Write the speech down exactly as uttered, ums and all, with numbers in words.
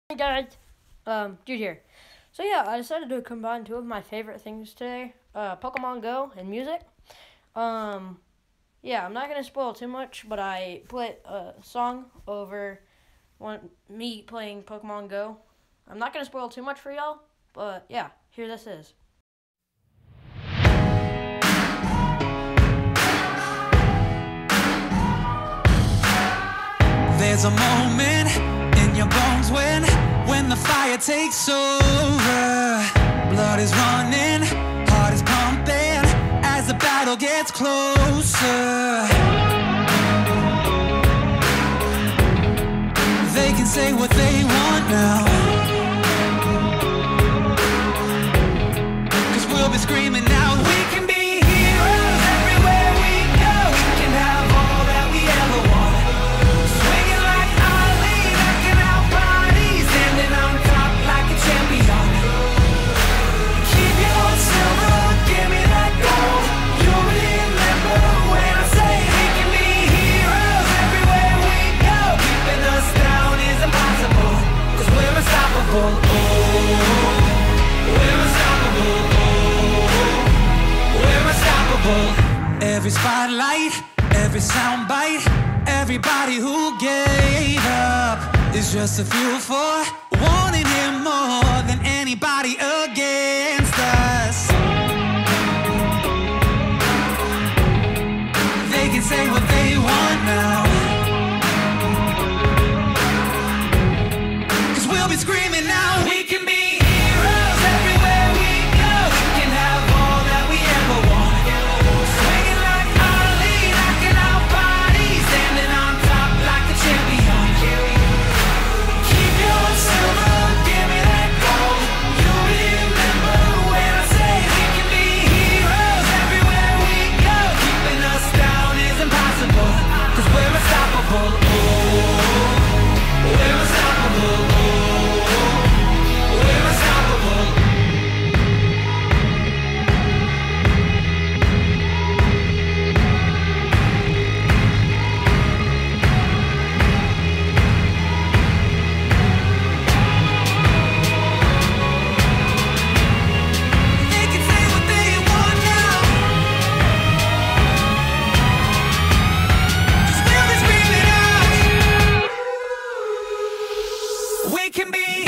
Hey guys, um, Jude here. So yeah, I decided to combine two of my favorite things today, uh, Pokemon Go and music. Um, yeah, I'm not gonna spoil too much, but I put a song over one me playing Pokemon Go. I'm not gonna spoil too much for y'all, but yeah, here this is. There's a moment in your bones when When the fire takes over. Blood is running, heart is pumping as the battle gets closer. They can say what they want now, 'cause we'll be screaming out, we can be heroes everywhere we go. We can have all that we ever want. Swinging like Ali, rocking our bodies, standing on top like a champion. Keep your silver, give me that gold. You'll remember when I say we can be heroes everywhere we go. Keeping us down is impossible, 'cause we're unstoppable. Oh, we're unstoppable. We're unstoppable. Every spotlight, every soundbite, everybody who gave up is just a fuel for wanting him more than anybody against us. They can say what they want now, 'cause we'll be screaming now, we can be heroes everywhere we go. We can have all that we ever want. Swinging like Ali, rocking our bodies, standing on top like a champion. Keep your silver, give me that gold. You'll remember when I say we can be heroes everywhere we go. Keeping us down is impossible, 'cause we're unstoppable. Oh, we're unstoppable. Oh, we're unstoppable. They can say what they want now, 'cause we'll be screaming out, we can be